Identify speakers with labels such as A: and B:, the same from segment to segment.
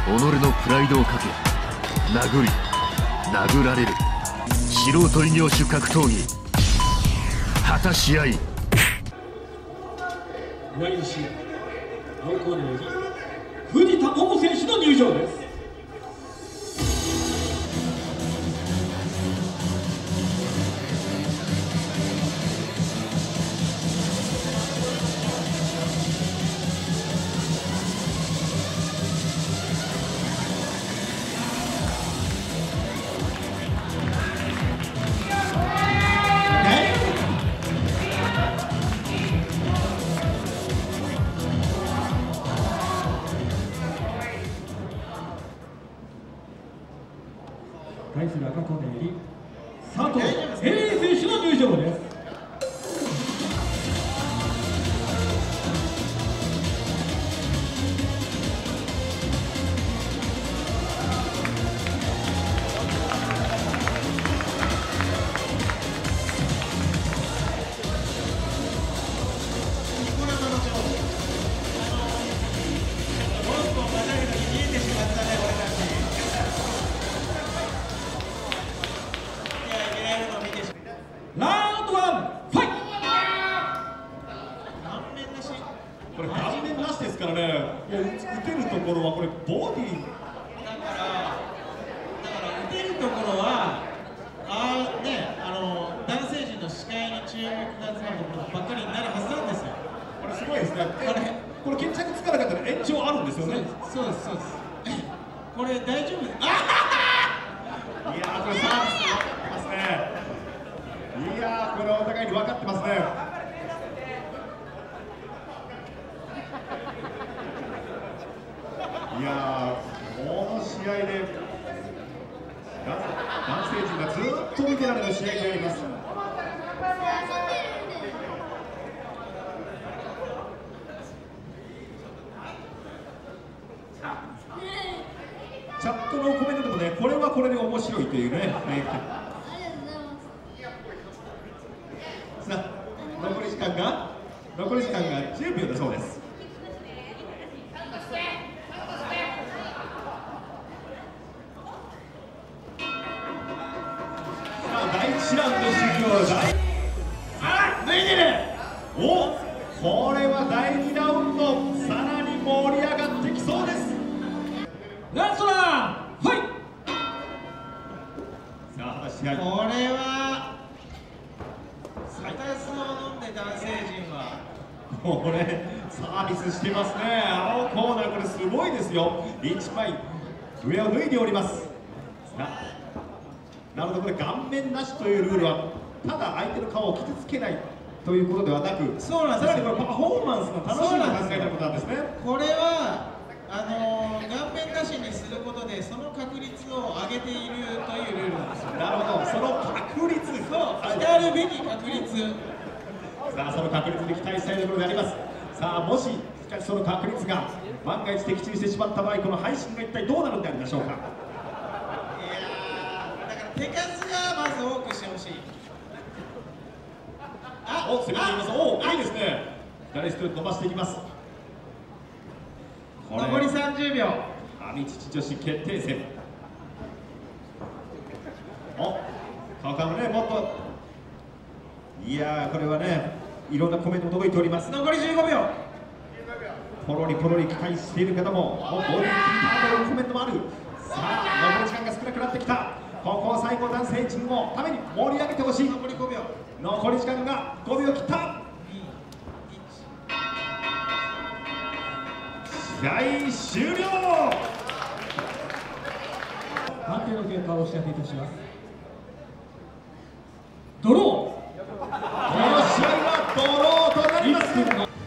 A: のプライドをかけ殴り殴られる素人異業種格闘技果たし合い。
B: 第2試合、青コーナーより藤田桃選手の入場です。対する赤コーナーより佐藤エリー選手の入場です。ラウンドワン、ファイト。
C: これ顔面なしですからね。打てるところはこれボディ
D: だから打てるところは男性陣の視界に注目が集まるところばっかりになるはずなんですよ。
C: これすごいですね。これ決着つかなかったら延長あるんですよね。
D: そうですそうです。これ大丈夫です。
C: いやーこれサービスますね。いやーこれお互いに分かってますね。いやーこの試合で男性陣がずっと見てられる試合になります。チャットのコメントでもね、これはこれで面白いというね。さあ残り時間が10秒だそうです。さあ第1ラウンド終了。脱いでる。お、これは第2ラウンドさらに盛り上がってきそうです。
B: ラストラン、ファイト。
C: さあ話し合い。
D: これはサタスを飲んで男性陣は
C: これサービスしてますね。青コーナーこれすごいですよ。1枚上を脱いでおります。なるほど、これ顔面なしというルールはただ相手の顔を傷つけないということではなく、
D: そうなんです。
C: さらにこれパフォーマンスの楽しみを考えたことなんですね。
D: これは顔面なしにすることでその確率を上げているというルールなんですよ。
C: なるほど、その確率、
D: そう、来たるべき確率。
C: さあその確率に期待したいところであります。さあもししかしその確率が万が一的中してしまった場合、この配信が一体どうなるんでありましょうか。
D: いやー、だから手数がまず多くしてほしい。
C: お、攻めています。お、いいですね。左ストレート伸ばしていきます。
D: 残り30秒。
C: 上父女子決定戦。お、川上もね、もっと。いやー、これはね、いろんなコメントも届いております。
D: 残り15秒。
C: ポロリポロリ期待している方も、ボディーキーパーのコメントもある。さあ、残り時間が少なくなってきた。ここ最後、男性陣のために盛り上げてほしい。
D: 残り5秒。
C: 残り時間が5秒切った。試合終了。
B: 判定の結果をお知らせいたします。ドロー。
C: この試合はドローとなります。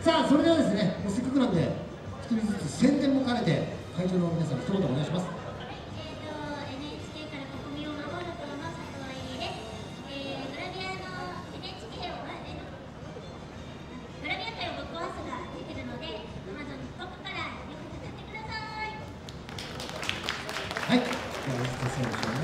E: さあそれではですね、せっかくなんで一人ずつ宣伝も兼ねて会場の皆さん一言お願いします。
F: NHK から国民を守る党の佐藤愛理です。グラビアの NHK をグラビア界をぶっ壊すが出てるので Amazon トップからよく使ってください。
E: はい、では、選手の